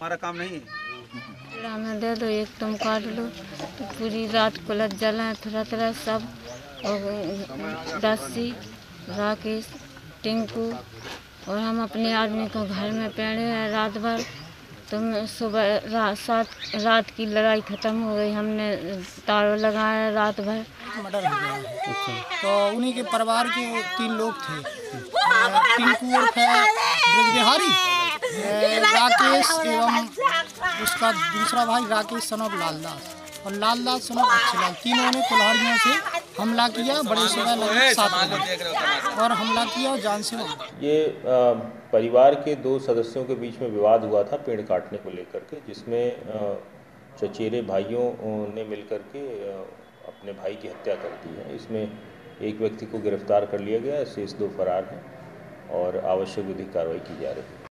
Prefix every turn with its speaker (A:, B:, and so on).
A: हमारा काम नहीं है।
B: हमें दे दो, एक तुम काट लो। तो पूरी रात कुलत जला थोड़ा थोड़ा सब। और दासी, राकेश, टिंकू और हम अपने आदमी को घर में पेड़े हैं रात भर। तो सुबह रात की लड़ाई ख़त्म हो गई। हमने तारों लगाया रात भर।
C: मर्डर हो गया है। तो उन्हीं के परिवार के वो 3 लोग थे, टिंकू उर्फ ब्रजबिहारी, राकेश एवं उसका दूसरा भाई राकेश सन ऑफ लालदास और लालदास सन ऑफ अच्छेलाल। तीनों ने कुल्हाड़ियों से हमला किया। बड़े सुबह लगभग 7 बजे और हमला किया और जान से मारा।
D: ये परिवार के 2 सदस्यों के बीच में विवाद हुआ था पेड़ काटने को लेकर के, जिसमें चचेरे भाइयों ने मिलकर के अपने भाई की हत्या कर दी है। इसमें एक व्यक्ति को गिरफ्तार कर लिया गया, शेष 2 फरार हैं और आवश्यक विधिक कार्रवाई की जा रही है।